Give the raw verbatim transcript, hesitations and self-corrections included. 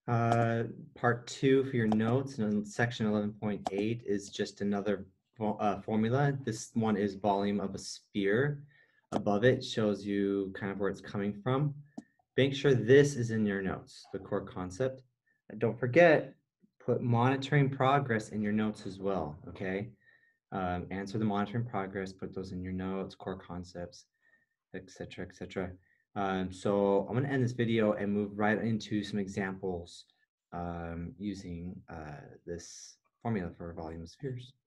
Uh, part two for your notes, and section eleven point eight is just another uh, formula. This one is volume of a sphere. Above it shows you kind of where it's coming from. Make sure this is in your notes, the core concept. And don't forget, put monitoring progress in your notes as well, okay? Um, answer the monitoring progress, put those in your notes, core concepts, et cetera, et cetera. Um, so I'm going to end this video and move right into some examples um, using uh, this formula for volume of spheres.